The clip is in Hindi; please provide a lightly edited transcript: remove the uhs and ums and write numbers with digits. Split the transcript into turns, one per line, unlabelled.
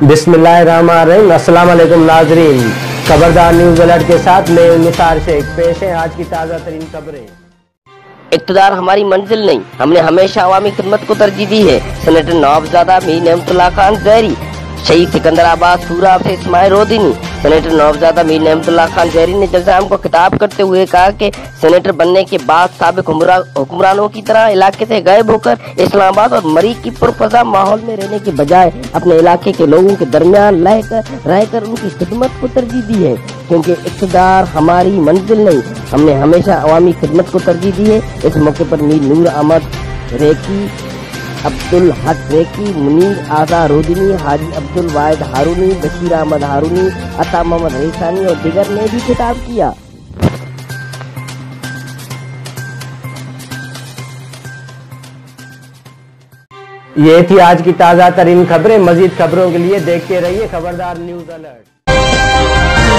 बिस्मिल्लाहिर्रहमानिर्रहीम। अस्सलाम वालेकुम नाजरीन, खबरदार न्यूज अलर्ट के साथ मैं निसार शेख पेश है आज की ताज़ा तरीन खबरें।
इक़्तिदार हमारी मंजिल नहीं, हमने हमेशा अवामी खिदमत को तरजीह दी है। सेनेटर नवाबजादा मीर नेमतुल्लाह खान जहरी, शहीद सिकंदराबाद सूरा से इस्माइल रोदिनी। सेनेटर नवाबजादा मीर नेमतुल्लाह खान जहरी ने जलसाम को खिताब करते हुए कहा कि सेनेटर बनने के बाद साबिक हुक्मरानों की तरह इलाके से गायब होकर इस्लामाबाद और मरी की पुरफजा माहौल में रहने के बजाय अपने इलाके के लोगों के दरमियान रहकर उनकी खिदमत को तरजीह दी है, क्योंकि इक़्तिदार हमारी मंजिल नहीं, हमने हमेशा अवामी खिदमत को तरजीह दी है। इस मौके पर मीर नूर अहमद रेकी, अब्दुल हक रेकी, मुनीर आज़ा रोदिनी, हाजी अब्दुल वाहिद हारूनी, बशीर अहमद हारूनी, अता मोहम्मद रेसानी और दिगर ने भी खिताब किया।
ये थी आज की ताज़ा तरीन खबरें। मजीद खबरों के लिए देखते रहिए खबरदार न्यूज अलर्ट।